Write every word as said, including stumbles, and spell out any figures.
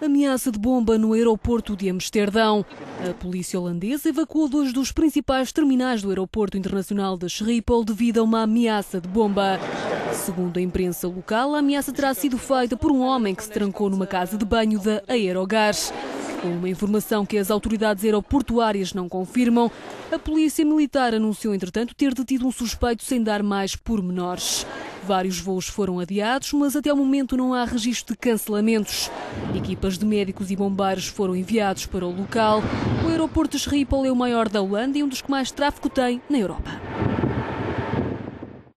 Ameaça de bomba no aeroporto de Amsterdão. A polícia holandesa evacuou dois dos principais terminais do aeroporto internacional de Schiphol devido a uma ameaça de bomba. Segundo a imprensa local, a ameaça terá sido feita por um homem que se trancou numa casa de banho da Aerogás. Com uma informação que as autoridades aeroportuárias não confirmam, a polícia militar anunciou, entretanto, ter detido um suspeito sem dar mais pormenores. Vários voos foram adiados, mas até o momento não há registro de cancelamentos. Equipas de médicos e bombeiros foram enviados para o local. O aeroporto de Schiphol é o maior da Holanda e um dos que mais tráfego tem na Europa.